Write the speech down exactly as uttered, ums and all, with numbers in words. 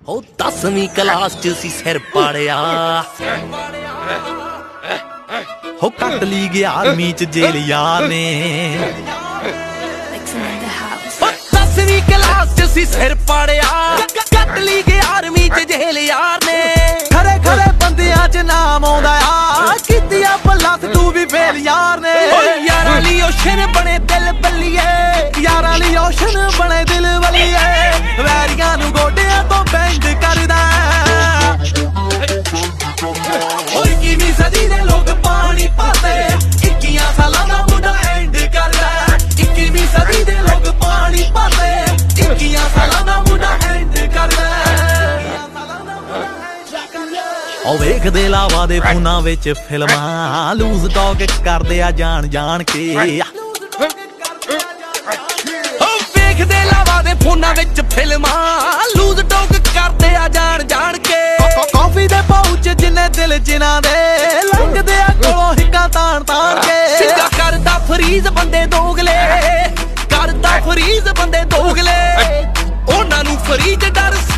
हो दसवीं क्लास च सी सिर पाड़िया हो कट ली ग्यारहवीं च जेल यार ने दसवीं क्लास च सी सिर पाड़िया कट ली ग्यारहवीं च जेल यार ने खरे खरे बंदियां च नाम आउंदा आ कीतिया प्लस टू भी फेल यार ने यारां ली ओशन बने दिल बल्लिए यारां ली ओशन बने दिल बल्लिए वैरियां नू गोडियां तो बैंड करदा ओए किवी सदी दे लोग पानी पाते इक्कियां सालां दा मुंडा एंड करदा इक्कीवीं सदी दे लोग पानी पाते इक्कियां सालां दा मुंडा एंड करदा ओ वेखदे लावा दे फोनां विच फिल्मां लूज टॉक करदे आ जान जान के ओ वेखदे लावा दे फोनां विच फिल्मां लूज टॉक करदे आ जान जान के कॉफी दे पाउच जिन्ने दिल जिन्हां दे लंघदे आ कोलों हिक्कां ताण ताण के सिद्धा करदा फरीज बंदे दोगले करदा फरीज बंदे दोगले उन्हां नूं फरीज डर